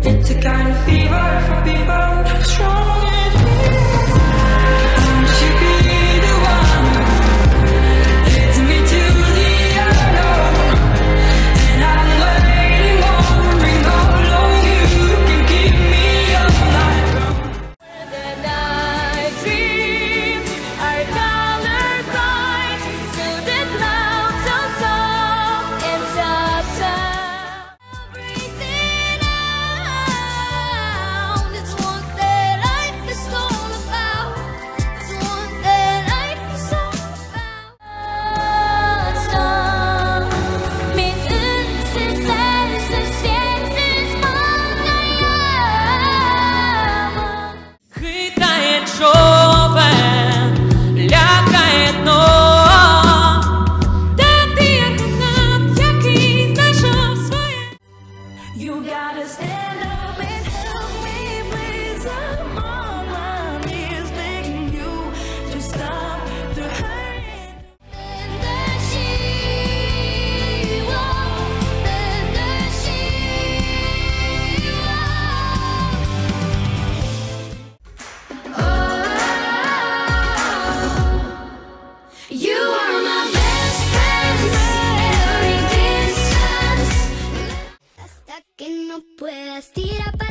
It's a kind of fever for people strong as me. Won't you be the one leads me to the unknown? And I'm waiting, wondering how long you can keep me on my throne. Then I dream our color bright to the clouds so soft and subtle. Everything around, it's what that life is all about. It's what that life is all about. Som min utsättelse känns många jämn. Хитает шепот, лякает дно. Та ти аргумент, який знайшов своє. You gotta stand up and help me, please. I'm on my knees begging you to stop the hurting. You are my best friend, every distance. Hasta que no puedas tirar para